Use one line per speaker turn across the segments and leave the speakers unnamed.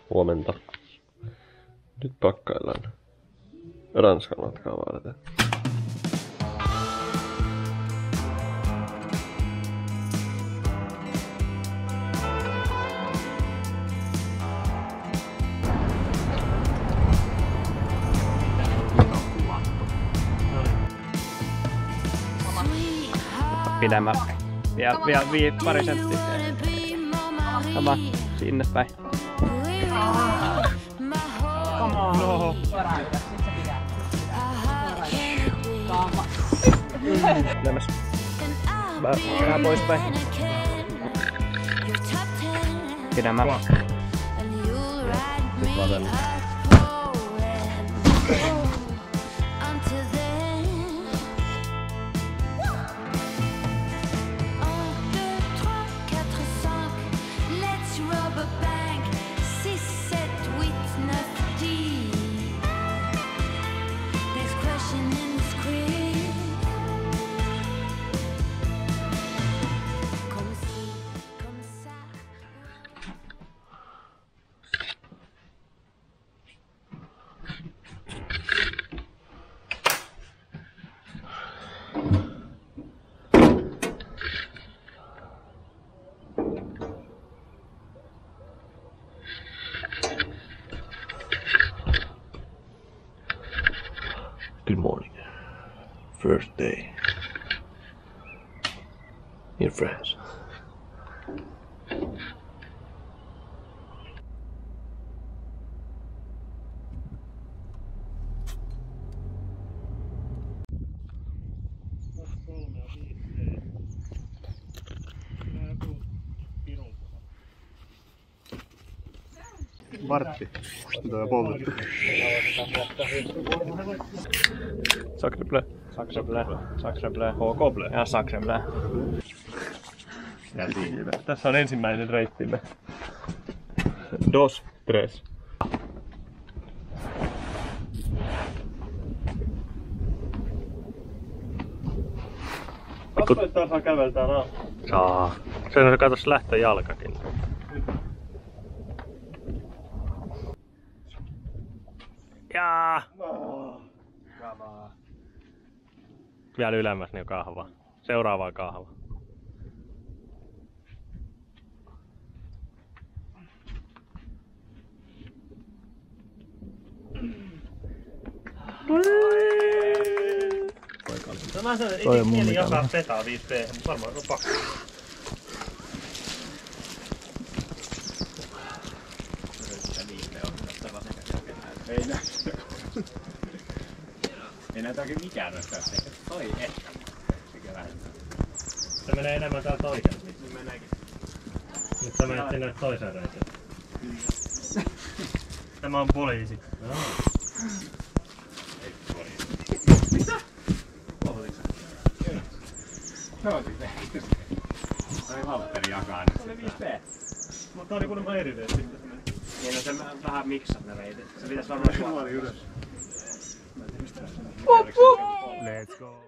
Huomenta. Nyt pakkaillaan Ranskan matkaa varten.
Pidemmä. Vielä pari senttiä. Sama sinne päin. Come on. No. Lämmäs. Vähän poispäin. Pidemmä. Nyt vasemmalla.
Good morning. First day in France.
Vartti. Sitä on poltettu.
Sacre bleu. Sacre bleu. Sacre bleu. HK bleu. Ja sacre bleu.
Tässä on ensimmäinen reittimme. Dos, tres. Katso, että saa käveltää naa.
Saa. Sen on katos lähtöjalkakin. Jaa! Vielä ylemmäs niin kahva. Seuraavaa kahva.
Mä sanoin, että ei mieli jakaa petaa 5P, mutta varmaan on pakko.
Ei näytä oikein mikään noista se. Toi ehkä. Mikä vähentää.
Se menee enemmän täältä oikealta.
Nyt meneekin.
Nyt sä menet sinne toiseen reiteen. Tämä on poliisi.
Ei poliisi. Mitä? Ootitko sä? No siis ei. Toi Valtteri jakaa nyt. Se oli 5P.
Mutta tää oli kuulemma eri reitti.
Niin no se vähän miksat ne reitit. Se pitäis varmaan
Suori ylös.
Let's go.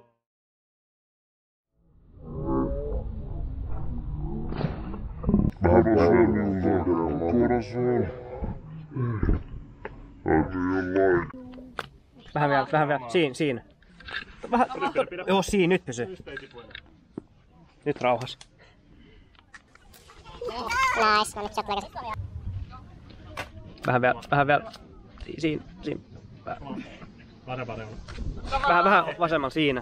Vähän vielä. Siinä. Vähän. Joo, siinä nyt pysyy. Nyt rauhas.
Nice, no nyt sä oot
Vähän vielä. Siinä. Vähän vasemmalla siinä.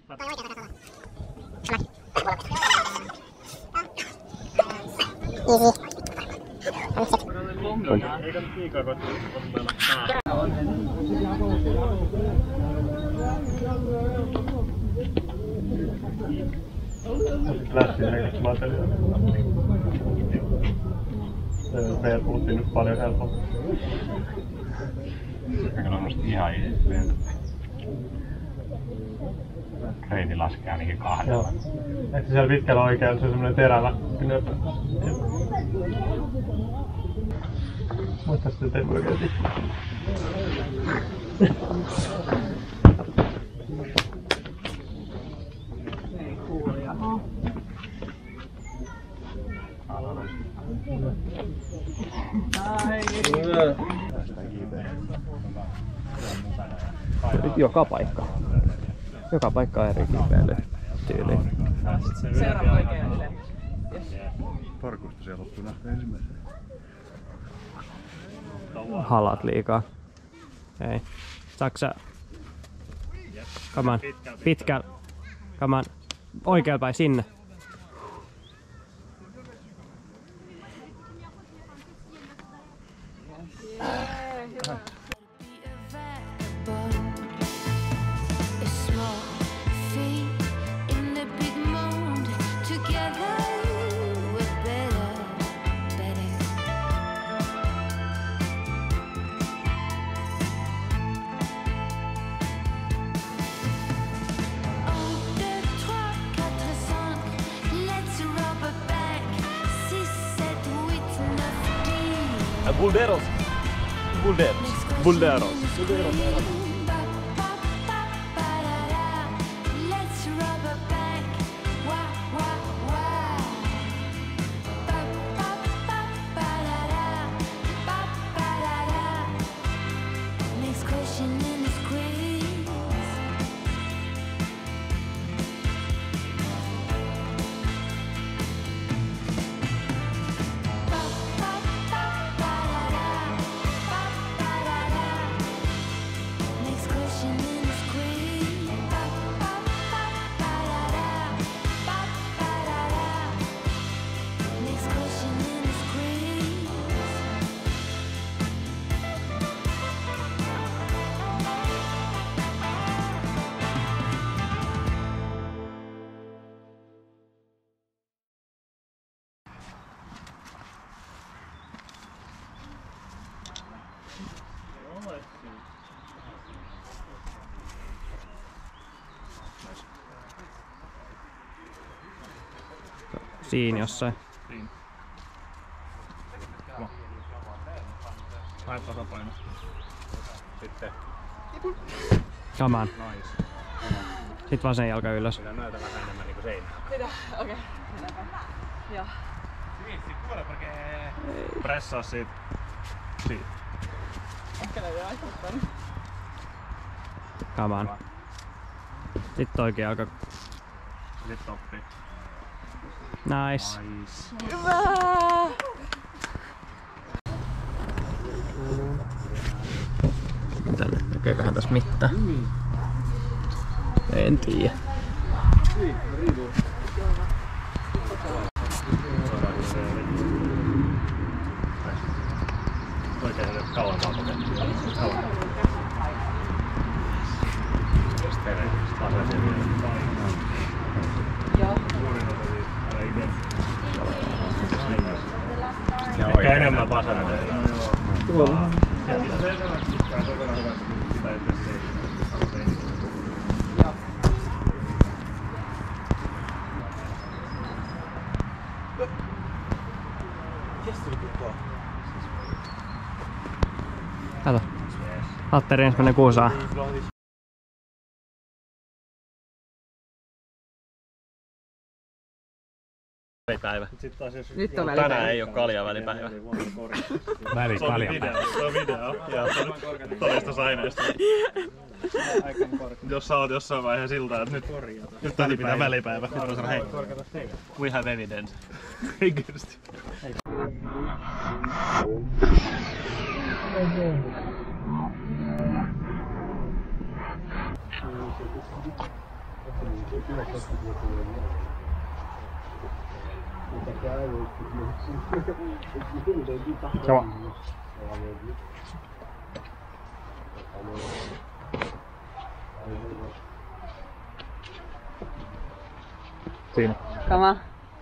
Eikä nyt liikaa koettu ottaa. Lähtiin näköistä materiaalia. Meidän puhuttiin nyt paljon helpommin.
Kyllä on musta ihan ideä. Reiti laskee ainakin 2.
Joo. Ehkä siellä pitkällä oikealla se on semmonen terävä knöpö. Muista sitten tempoikäyti.
Joka paikka. Joka paikka on eri kiipeily tyyliin.
Seuraava oikealle.
Parkusta siellä loppuna ensimmäisenä.
Halat liikaa. Ei. Saksa. Come on. Pitkä. Come on. Oikealle päin sinne.
Bulderos. Bulderos. Bulderos. Siinä jossain.
Hae tasapaino. Sitten.
Come on.
Nice.
Sitten vasen jalka ylös.
Pitää näytä vähän enemmän niinku seinään.
Pitää, okei. Joo.
Pressaa siitä. Siitä.
Ehkä löytyy aika.
Come on. Sitten oikea jalka.
Sitten toppi.
Nice.
Nice.
Hyvä!
Tänne näkeeköhän tässä mitään? En tiedä.
Oikein kauan vaan kauan.
Joo.
Ehkä enemmän vasana.
Kato. Hatteri ensimmäinen kuusaa.
Välipäivä.
Nyt on
Tänään ei oo kaljavälipäivä.
Välikaljapäivä. Se on video. Ja todistusaineista. Jos sä oot jossain vaiheessa siltä, että nyt täytyy pitää välipäivä. Nyt on sanoa, hei, we have evidence. Oikeesti.
Joo. Siinä.
Kama.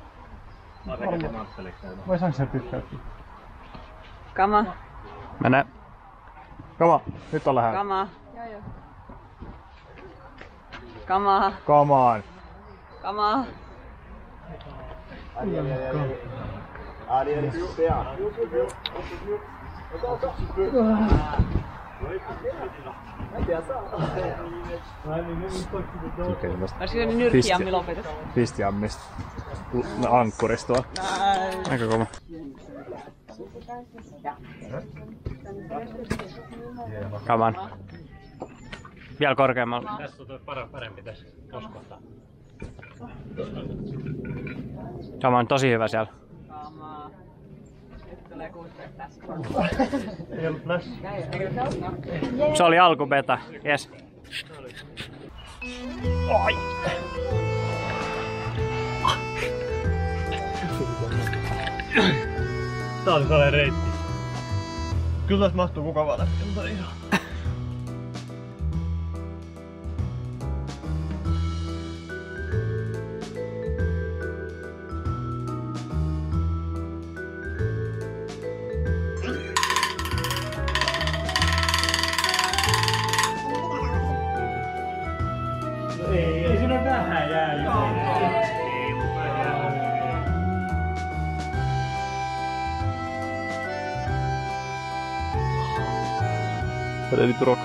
Voisaanko se pysäyttää?
Kama.
Mene.
Kama, nyt on lähellä.
Kama. Kama.
Come on.
Kama. Olisiko ne nyrkkiammi lopetettu?
Pistiammista. Ankkurista.
Aika kova. Come on. Vielä korkeammalla.
Tässä on parempi tässä kohtaa.
Come on, tosi hyvä siellä.
Kamaa. Nyt tulee kuusteet tässä.
Ei ollut flash.
Se oli alkubeta. Yes. Oi.
Tää oli sellainen reitti. Kyllä tässä mahtuu mukavaa läpi, mutta ihan. Ei siinä ole vähän jäänyt.
Ready to rock.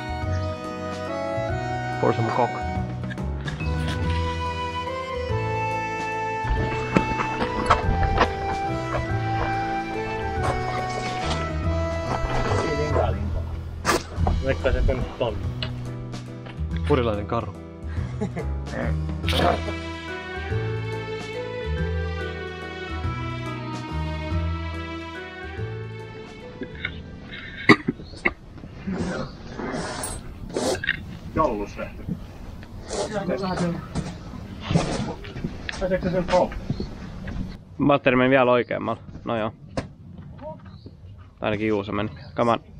For some cock.
Veikkaa se on tonni.
Porilainen karhu.
Jalluslähtö. Pääseekö sen pop?
Batteri meni vielä oikeammalla. No joo. Ainakin Juuso meni. Come on.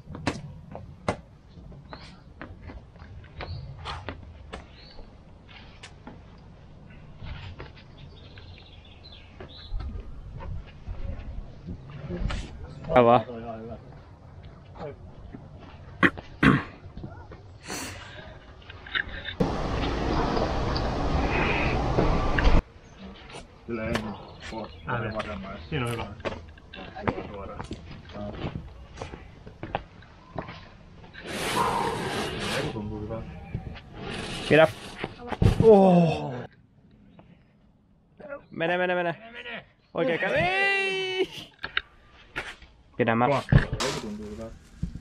Hyvä.
Kyllä ei vasemmaan. Siinä on hyvä. Suoraan. Ei tuntuu hyvää.
Pidä. Oh. Mene. Oikein käy. Ei! Pidä mä.
Ei tuntuu hyvää.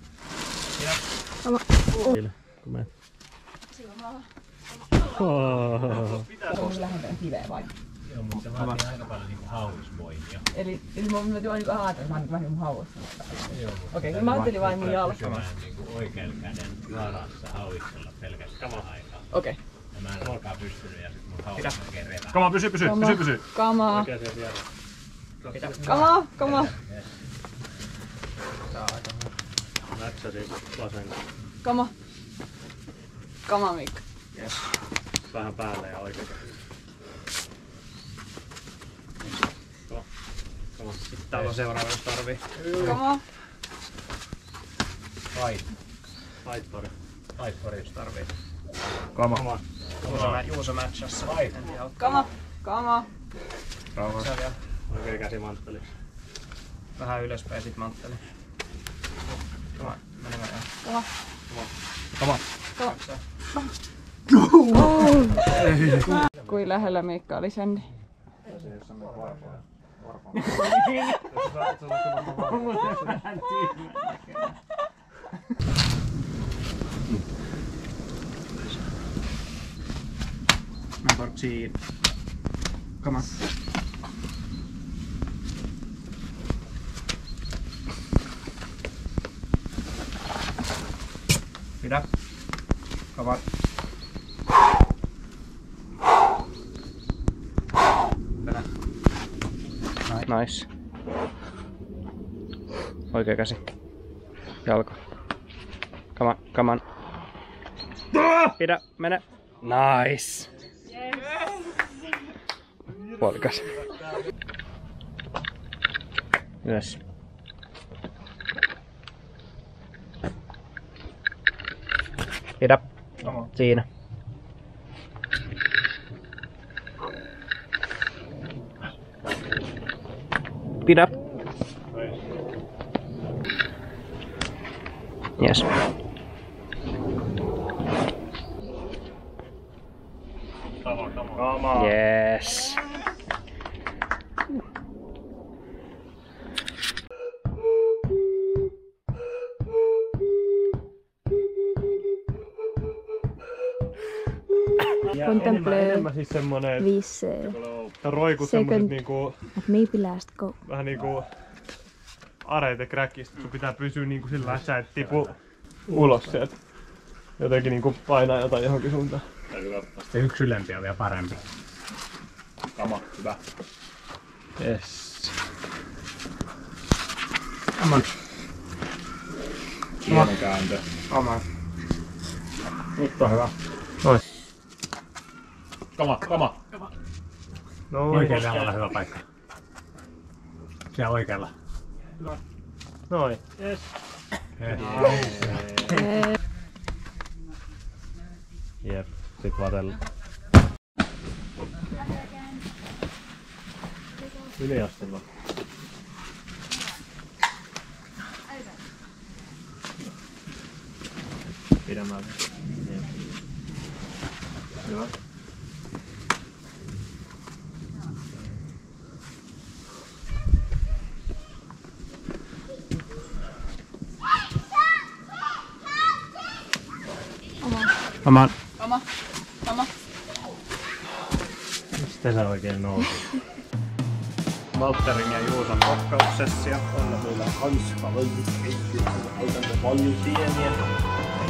Onko lähempänä kiveä vai?
Joo, mutta se vaatii aika paljon niinku hauisvoimia.
Eli mä täytyy aina ajatella, että mä oon vähän niinku hauissa. Okei, kyllä mä ajattelin vain mun jalkaa.
Mä niinku oikean käden varassa hauissella pelkästään aikaa.
Okei.
Ja mä en olkaan pystynyt ja sit mun hauis melkein revää.
Kama, pysy.
Kamaa.
Oikein siellä vieressä.
Kamaa.
Mätsäsi vasen.
Kamaa Mikko.
Vähän päälle ja oikein.
Sitten täällä on seuraava, jos tarvii.
Kamaa.
Fightfori jos tarvii.
Kama.
Juuso matchassa.
Kamaa.
Rauhassa. Oikein käsi mantteli.
Vähän ylöspäin sit mantteli. Mene.
Kama.
Kuin lähellä Mikka oli sen.
Number 10. Come on. Pidä. Come on. Nice. Oikea käsi. Jalka. Come on. Pidä, mene. Nice. Puolikas. Ylös. Pidä. Siinä. Pidä. Yes.
Kama.
Yes.
enemmän siis semmonen, että roikut semmoset niinku... Vähän niinku... areet ja crackista, sun pitää pysyä niinku sillä, että sä et tipu ulos sieltä. Jotenkin niinku painaa jotain johonkin suuntaan.
Sitten yksi ylempi on vielä parempi. Kama, hyvä.
Yes.
Come Hieno kääntö. Nyt on hyvä.
Noin.
Kama.
Noin.
Oikein olla hyvä paikka. Siellä oikealla.
Noin. Yes. Jep, sit vatella. Yliastella. Pidemmältä. Hyvä.
Oma.
Mistä sä oikein nousit? Valtterin ja Juuson kokkaussessio. Tällä meillä on hanska valmiskeitti. Otamme paljon sieniä.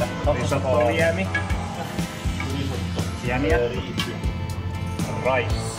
Risotto liemi. Sieniä. Rice.